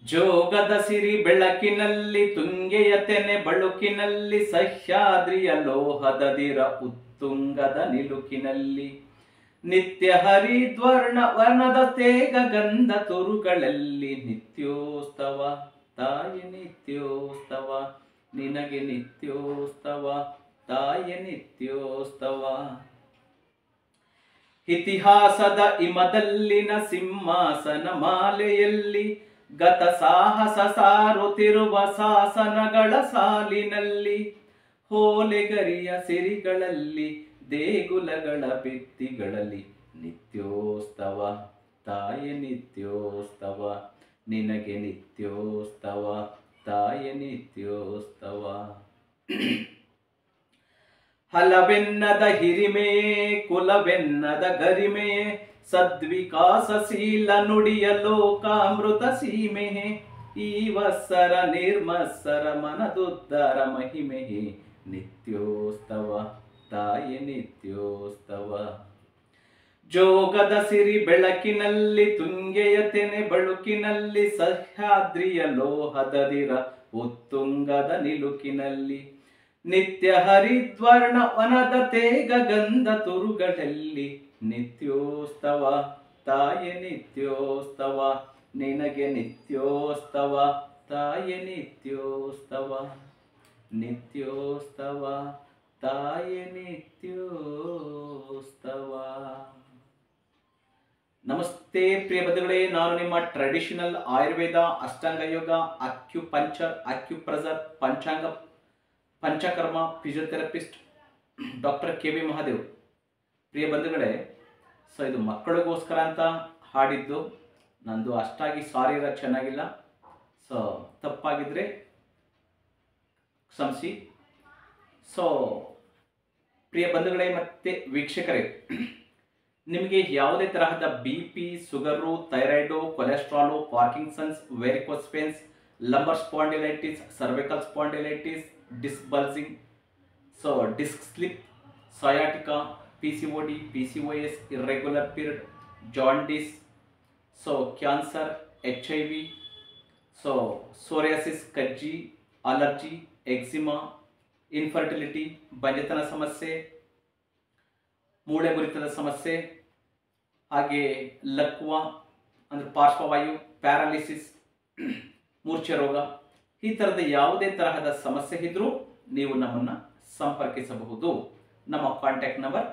ಜೋಗದ ಸಿರಿ ಬೆಳಕಿನಲ್ಲಿ ತುಂಗೆಯ ತೆನೆ ಬಳುಕಿನಲ್ಲಿ ಸಹ್ಯಾದ್ರಿಯ ಲೋಹದದಿರ ಉತ್ತುಂಗದ ನಿಲುಕಿನಲ್ಲಿ ನಿತ್ಯ ಹರಿದ್ವರ್ಣ ವರ್ಣದ ತೇಗ ಗಂಧ ತುರುಗಳಲ್ಲಿ ನಿತ್ಯೋಸ್ತವ ತಾಯಿ ನಿತ್ಯೋಸ್ತವ ನಿನಗೆ ನಿತ್ಯೋಸ್ತವ ತಾಯಿ ನಿತ್ಯೋಸ್ತವ. ಇತಿಹಾಸದ ಹಿಮದಲ್ಲಿನ ಸಿಂಹಾಸನ ಮಾಲೆಯಲ್ಲಿ ಗತ ಸಾಹಸ ಸಾರುತ್ತಿರುವ ಶಾಸನಗಳ ಸಾಲಿನಲ್ಲಿ ಹೋಲೆಗರಿಯ ಸಿರಿಗಳಲ್ಲಿ ದೇಗುಲಗಳ ಭಿತ್ತಿಗಳಲ್ಲಿ ನಿತ್ಯೋಸ್ತವ ತಾಯಿ ನಿತ್ಯೋಸ್ತವ ನಿನಗೆ ನಿತ್ಯೋಸ್ತವ ತಾಯಿ ನಿತ್ಯೋಸ್ತವ. ಹಲವೆನ್ನದ ಹಿರಿಮೆಯೇ ಕುಲವೆನ್ನದ ಗರಿಮೆಯೇ ಸದ್ವಿಕಾಸಶೀಲ ನುಡಿಯ ಲೋಕಾಮೃತ ಸೀಮೆಯೇ ಈ ವತ್ಸರ ನಿರ್ಮತ್ಸರ ಮನದುದ್ಧಾರ ಮಹಿಮೆಯೇ ನಿತ್ಯೋಸ್ತವ ತಾಯಿ ನಿತ್ಯೋಸ್ತವ. ಜೋಗದ ಸಿರಿ ಬೆಳಕಿನಲ್ಲಿ ತುಂಗೆಯ ತೆನೆ ಬಳುಕಿನಲ್ಲಿ ಸಹ್ಯಾದ್ರಿಯ ಲೋಹದದಿರ ಉತ್ತುಂಗದ ನಿಲುಕಿನಲ್ಲಿ ನಿತ್ಯ ಹರಿದ್ವರ್ಣ ವನದ ತೇಗ ಗಂಧ ತುರುಗಳಲ್ಲಿ ನಿತ್ಯೋಸ್ತವ ತಾಯಿ ನಿತ್ಯೋಸ್ತವ ನಿನಗೆ ನಿತ್ಯೋಸ್ತವ ತಾಯಿ ನಿತ್ಯೋಸ್ತವ ನಿತ್ಯೋಸ್ತವ ತಾಯಿ ನಿತ್ಯೋಸ್ತವ. ನಮಸ್ತೆ ಪ್ರಿಯ ಬಂಧುಗಳೇ, ನಾನು ನಿಮ್ಮ traditional Ayurveda Ashtanga yoga acupuncture acupressure panchakarma physiotherapist doctor K V. Mahadev. ಪ್ರಿಯ ಬಂಧುಗಳೇ, ಸೊ ಇದು ಮಕ್ಕಳಿಗೋಸ್ಕರ ಅಂತ ಹಾಡಿದ್ದು, ನಂದು ಅಷ್ಟಾಗಿ ಸಾರಿರ ಚೆನ್ನಾಗಿಲ್ಲ, ಸೊ ತಪ್ಪಾಗಿದ್ರೆ ಕ್ಷಮಿಸಿ. ಸೊ ಪ್ರಿಯ ಬಂಧುಗಳೇ ಮತ್ತೆ ವೀಕ್ಷಕರೇ, ನಿಮಗೆ ಯಾವುದೇ ತರಹದ BP, sugar, thyroid, cholesterol, Parkinson's, varicose veins, lumbar spondylitis, cervical spondylitis, disc bulging, so disc slip, sciatica, PCOD, PCOS, irregular period, jaundice, so cancer, HIV, so psoriasis, ಕಜ್ಜಿ, ಅಲರ್ಜಿ, ಎಕ್ಸಿಮಾ, ಇನ್ಫರ್ಟಿಲಿಟಿ, ಬಂಜೆತನ ಸಮಸ್ಯೆ, ಮೂಳೆ ಮುರಿತದ ಸಮಸ್ಯೆ, ಹಾಗೆ ಲಕ್ವ ಅಂದರೆ ಪಾರ್ಶ್ವವಾಯು, ಪ್ಯಾರಾಲಿಸಿಸ್, ಮೂರ್ಛೆ ರೋಗ, ಈ ಥರದ ಯಾವುದೇ ತರಹದ ಸಮಸ್ಯೆ ಇದ್ರೂ ನೀವು ನಮ್ಮನ್ನು ಸಂಪರ್ಕಿಸಬಹುದು. ನಮ್ಮ ಕಾಂಟ್ಯಾಕ್ಟ್ ನಂಬರ್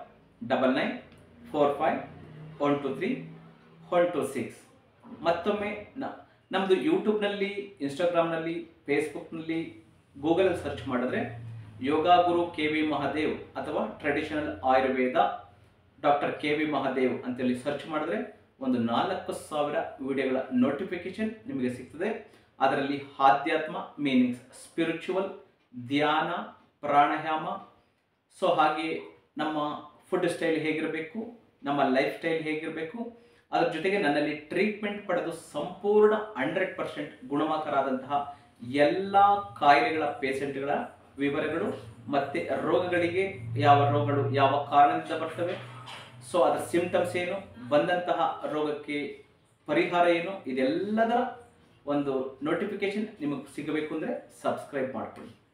9945123126. ಮತ್ತೊಮ್ಮೆ ನಮ್ಮದು ಯೂಟ್ಯೂಬ್ನಲ್ಲಿ, ಇನ್ಸ್ಟಾಗ್ರಾಮ್ನಲ್ಲಿ, ಫೇಸ್ಬುಕ್ನಲ್ಲಿ, ಗೂಗಲಲ್ಲಿ ಸರ್ಚ್ ಮಾಡಿದ್ರೆ ಯೋಗ ಗುರು ಕೆ.ವಿ. ಮಹಾದೇವ್ ಅಥವಾ traditional Ayurveda doctor K V. Mahadev ಅಂತೇಳಿ ಸರ್ಚ್ ಮಾಡಿದ್ರೆ ಒಂದು 4000 ವಿಡಿಯೋಗಳ ನೋಟಿಫಿಕೇಶನ್ ನಿಮಗೆ ಸಿಗ್ತದೆ. ಅದರಲ್ಲಿ ಆಧ್ಯಾತ್ಮ ಮೀನಿಂಗ್ಸ್, ಸ್ಪಿರಿಚುವಲ್, ಧ್ಯಾನ, ಪ್ರಾಣಾಯಾಮ, ಸೊ ಹಾಗೆ ನಮ್ಮ ಫುಡ್ ಸ್ಟೈಲ್ ಹೇಗಿರಬೇಕು, ನಮ್ಮ ಲೈಫ್ ಸ್ಟೈಲ್ ಹೇಗಿರಬೇಕು, ಅದರ ಜೊತೆಗೆ ನನ್ನಲ್ಲಿ ಟ್ರೀಟ್ಮೆಂಟ್ ಪಡೆದು ಸಂಪೂರ್ಣ 100% ಗುಣಮುಖರಾದಂತಹ ಎಲ್ಲ ಕಾಯಿಲೆಗಳ ಪೇಷಂಟ್ಗಳ ವಿವರಗಳು ಮತ್ತು ರೋಗಗಳಿಗೆ ಯಾವ ರೋಗಗಳು ಯಾವ ಕಾರಣದಿಂದ ಬರ್ತವೆ, ಸೊ ಅದರ ಸಿಂಪ್ಟಮ್ಸ್ ಏನು, ಬಂದಂತಹ ರೋಗಕ್ಕೆ ಪರಿಹಾರ ಏನು, ಇದೆಲ್ಲದರ ಒಂದು ನೋಟಿಫಿಕೇಶನ್ ನಿಮಗೆ ಸಿಗಬೇಕು ಅಂದರೆ ಸಬ್ಸ್ಕ್ರೈಬ್ ಮಾಡ್ಕೊಳ್ಳಿ.